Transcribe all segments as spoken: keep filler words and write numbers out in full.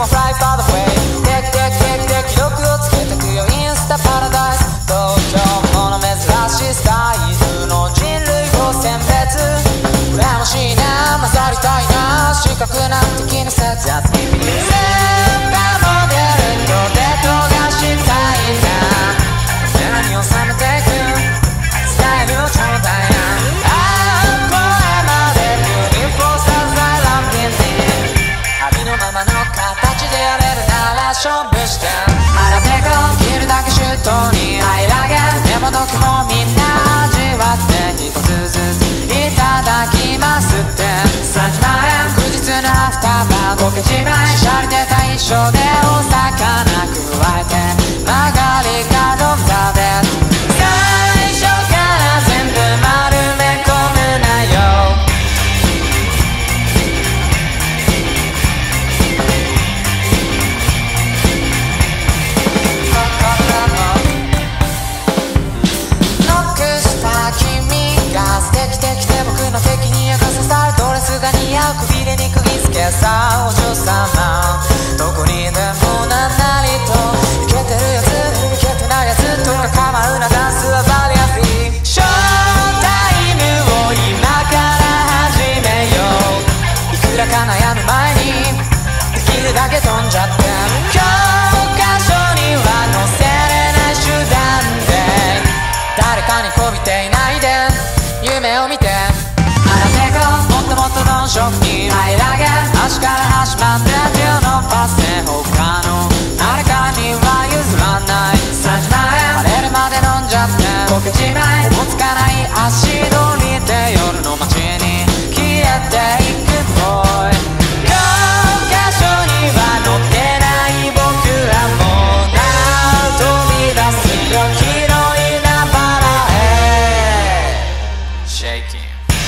も Fly far away テクテクテクテク記録をつけてくよインスタパラダイス東京もの珍しいスタイルの人類を選別羨ましいな混ざりたいな視覚なんて気にせず Just give me you スーパーモデルとデートがしたいな何を冷めていくスタイルをちょうだいなああ声までユニフォーサーザイランピンにありのままの形でやれるなら勝負して腹ペコ切るだけシュートにアイラゲでもどきもみんな味わって一つずついただきますってさんじまんえん休日のアフターバーボケじまいシャリ出た衣装でお魚加えて曲がり角ザベ最初から全部丸め込むなよノックした君が素敵的で僕の敵に焼かせされドレスが似合うくびれに釘付けさお嬢様どこにでもなんなりとイケてるやつイケてないやつとか構うなダンスはバリアフリーショータイムを今から始めよういくらか悩む前にできるだけ飛んじゃって教科書には載せれない手段で誰かにこびていないで夢を見て腹ペコもっともっとノンショックにアイラゲ足から始まって手を伸ばせ他の誰かには譲らないさんじまんえん晴れるまで飲んじゃってボケじまいもつかない足取りで夜の街に消えていくボーイ教科書には載ってない僕らもな飛び出すよ広いなバラへシェイキン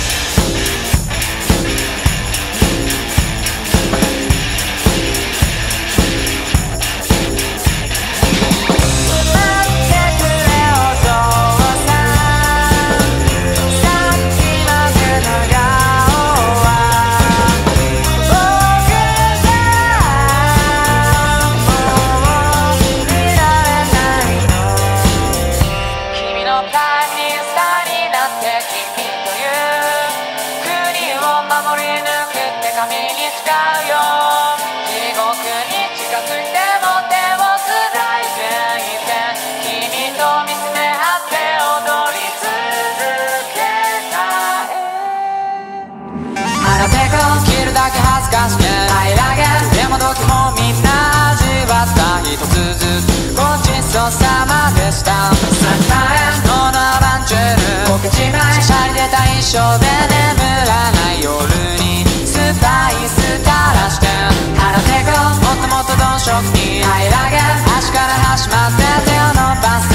守り抜くって紙に使うよ地獄に近づいても手をつないでいて君と見つめ合って踊り続けたい腹ペコ切るだけ恥ずかしげないラゲでもどきもみんな味わった一つずつごちそうさまでしたさんじまんえんのアバンチュールボケじまいシャリ出た衣装で眠らない夜にスパイス垂らして腹ペコもっともっとドンショックにアイラゲ足から始まって手を伸ばす